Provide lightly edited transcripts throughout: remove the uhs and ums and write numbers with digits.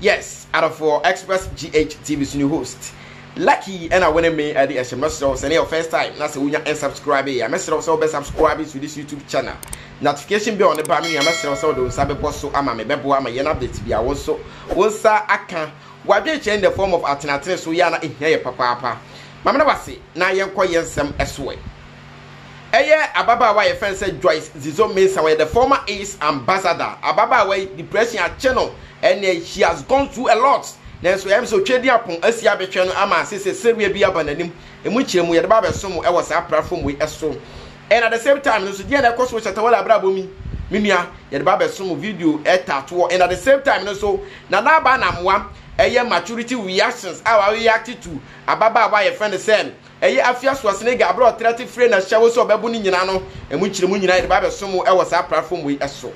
Yes, out of for Express GH TV's new host. Lucky and I win me at the SMS and your first time. That's when you unsubscribe. I message also be subscribing to this YouTube channel. Notification be on the button. I message also do sabe post ama me bebo ama yen update be also. Onsa aka wadwe change the form of alternative so ya na ehia papa. Mama na wase na yen kɔ yensem ɛsoe. Eye ababa ye friend said Joyce Zizo Mensah were the former Ace ambassador. Ababa way depression at channel and she has gone through a lot. Nanso yam so twedi apon asia betwe no ama sese seria bi abananim emu kyeremu ye de ba beso mu e was a platform we eso. And at the same time no so dia na koso chatawala abrabomi minua ye de ba beso mu video etato and at the same time no so na na ba na moa eye maturity reactions how we react to ababa wa ye friend say eye afia so senega abro 30 free na hyewo so obebu ni nyina no emu kyeremu nyina ye de ba beso mu e was a platform we eso.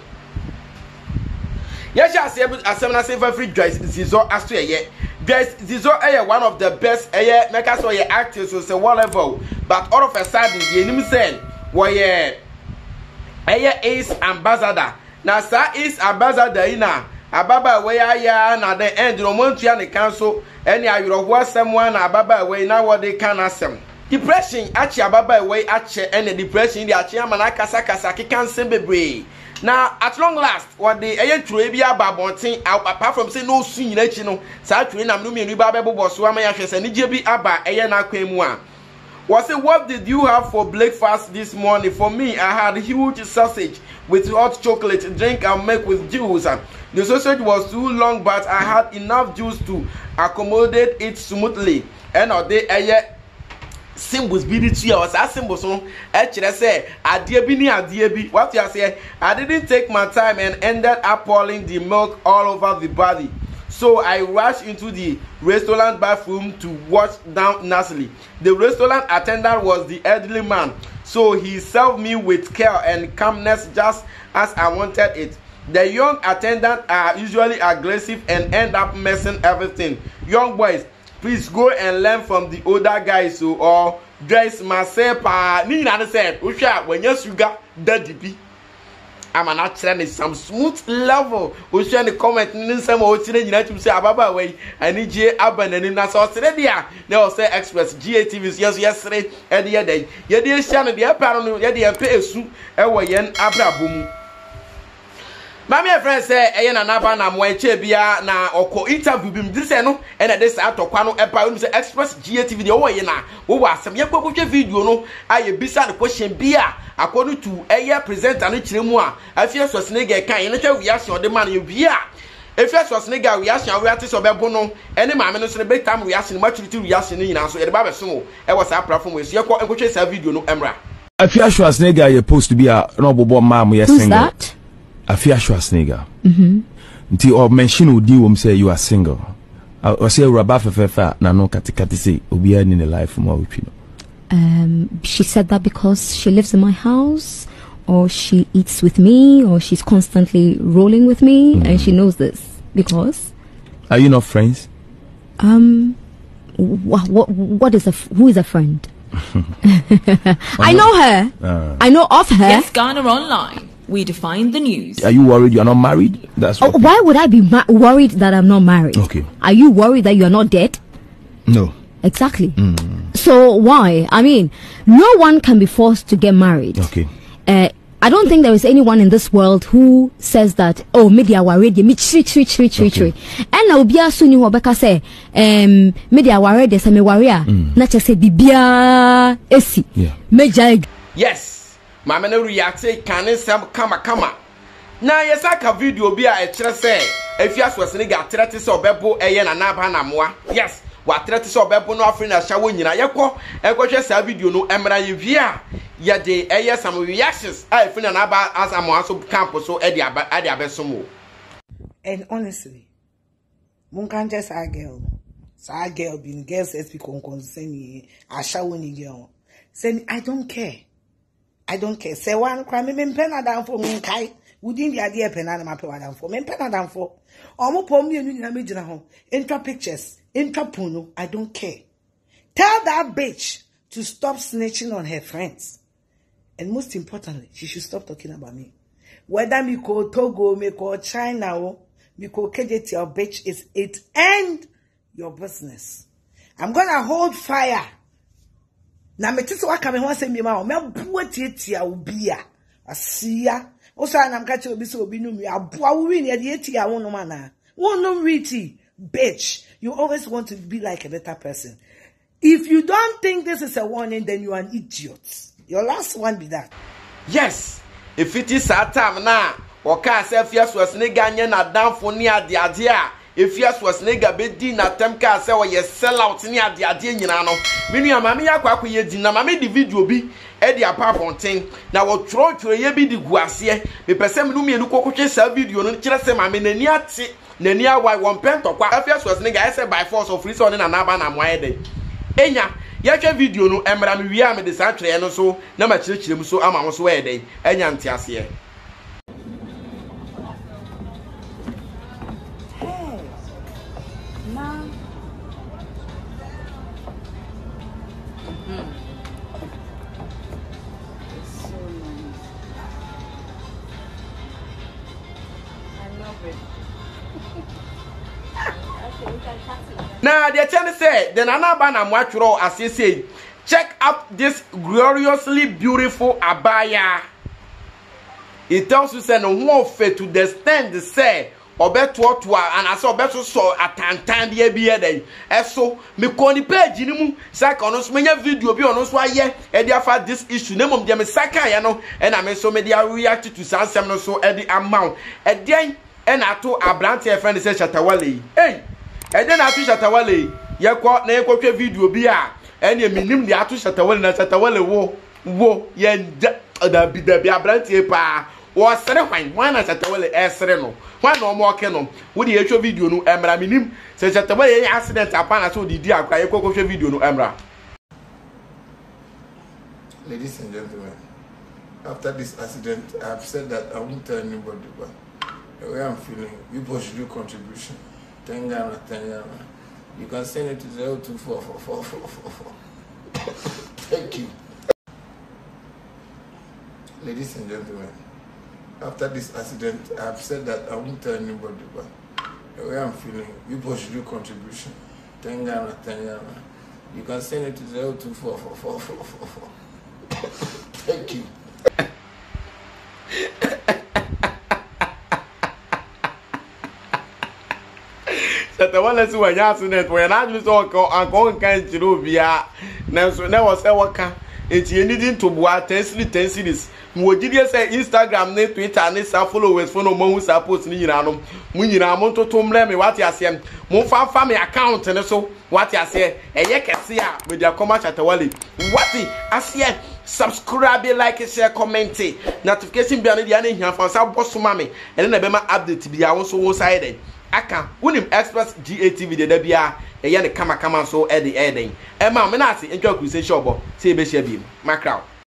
Yes, asem na say free Joyce Zizo asto ye. Joyce Zizo one of the best make us so actors so say what level, but all of a sudden the enemy say we Ace ambassador. Na sa Ace ambassador ina ababa we ya na the end no montua ne council any ayuro someone ababa we na what they can asem. Depression achi ababa we achi any depression the achi amana kasa kikan sembebre. Now, at long last, what the true be about bonting out apart from saying no swing in each no, such when I'm doing Bible was Swama Yashes and EJB Abba Ayana Quemwa. Was it what did you have for breakfast this morning? For me, I had huge sausage with hot chocolate drink and milk with juice. The sausage was too long, but I had enough juice to accommodate it smoothly. And all day, symbols be the 2 hours as symbols on actually say adie bi what you say I didn't take my time and ended up pouring the milk all over the body, so I rushed into the restaurant bathroom to wash down nicely. The restaurant attendant was the elderly man, so he served me with care and calmness just as I wanted it. The young attendants are usually aggressive and end up messing everything. Young boys, please go and learn from the older guys so or dress myself ni na say usha when you sugar daddy bi am an actually some smooth level usha the comment ni some o tire nyina tum say ababa we ani je abanani na so tire dia na say Express GATV yes re e de ye de hia no de pa no ye de empe esu e wo yen abrabomu. Mama friend say eye na naba na mo eche bia na oko interview bim di say no e na dey say atokwa no e pa no say Express GATV de wo ye na wo asem ye kwakwa video no aye bisa the question bia according to eye presenter no kiremu a afia so snega kan ye no hwa reaction o de man ye bia efia so snega reaction we ati so bebo no ene maame no so be time reaction maturity reaction ni nyina so ye de ba be so e was a platform we so ye kwakwa sa video no emra afia so snega ye post bia no bobo mam ye single. Afia Schwarzenegger. Nti or mention odi wom say you are single. I say raba fefa na no katikati say obi in the life mo witwi no. She said that because she lives in my house, or she eats with me, or she's constantly rolling with me, and she knows this because. Are you not friends? What is who is a friend? I know her. I know of her. Yes, Ghana Online. We define the news. Are you worried you are not married? That's okay. Why would I be worried that I'm not married? Okay. Are you worried that you are not dead? No. Exactly. So why? I mean, no one can be forced to get married. Okay. I don't think there is anyone in this world who says that, oh, media worried, me tri. And now be soon you Rebecca say, media worried, there's a me warrior. Not just say bibia esi. Yeah. Major. Yes. Mama no react say can some kama. Na yesaka video bi a kire say afia so senega 30 so bebo eye na naba na moa. Yes, wa 30 so bebo no afri na shawo nyina yekọ ekwohwe sa video no emra ye via ye de eye some reactions I feel na naba as amoa so camp so e de abeso mo. And honestly, mun kan just a girl being girls speak on concern a shawo ni girl. Say I don't care. Say one crime me pen down for me kai. Wouldn't the idea pen na pe down for me pen down for. Omo pom me anu na me gina ho. Intra pictures, intra puno, I don't care. Tell that bitch to stop snitching on her friends. And most importantly, she should stop talking about me. Whether me call Togo, me call China, Miko KJT, your bitch is it. End your business. I'm gonna hold fire. Na metisi waka me ho asem bi ma o me boa tietia obia. Asia. Also na mkache obi so obi numi aboa wo wi ne de etia wo no mana. Wo no riti, bitch. You always want to be like a better person. If you don't think this is a warning, then you are an idiot. Your last one be that. Yes. If it is that time now, oka self yes was nigga nye na danfo ni ade a. If yes was nigga be di na temka say we sell out ni ade nyina no. Me nua mama yakwa ye di na mama di video bi e di apaponten na wo tro ye bi di guase. Me pese me no mienu kokotwe sa video no kire se mama nani ate nani awai won pento kwa. If yes was nigga I say by force of free so na na ba na moye den. Enya yɛhwɛ video no emra me wi a me de sa twere no so na ma kyerɛkyerɛ mu so ama mo so wɛ den enya nte ase Now, the channel said, then Anabana Mwachuro as he said, check out this gloriously beautiful abaya. It tells you, say, no more faith to the stand, the say, or better what and I saw better so at Tantan the day. And so, me call page, you Sakonos, many video be on us why, yeah, and therefore this issue, name of them is Saka, you know, and I mean, so media reacted to some so at the amount. And then, and I told a brand friend says, Shatawale, hey. And then I teach Shatawale, ya kwa na ekwa video bi a ene minim de atu Shatawale na Shatawale wo ye da bi abrantie pa wo sere hwan na Shatawale esere no hwan no mo ke no wo de etwa video no emra minim se Shatawale ye accident apa na so di akwa ye kokwa video no emra. Ladies and gentlemen, after this accident I have said that I won't tell anybody, but the way I'm feeling, people should do contribution. 10 Ghana. You can send it to 024444. Thank you. Ladies and gentlemen, after this accident, I have said that I won't tell anybody, but the way I'm feeling, people should do contribution. 10 Ghana. You can send it to 024444. Thank you. Shatawale si wanya accident we na ju so anko kan jiro bia na so na wo se woka enti enidi ntoboa 10 series mo gidie say Instagram ne Twitter ne sa followers fo no mo hu sa post ni nyina no mo nyina mo toto mre me wate asem mo fa me account ne so wate ase eye kese a media koma Shatawale wate ase subscribe, like, share, comment, notification bell ni dia na hia fa sa boso ma me ene na be ma update bia wo so wo side aka wunim express GATV de da bia eye ne kama so e de eden e ma me na ase entwa crusade shop say be share bi ma crowd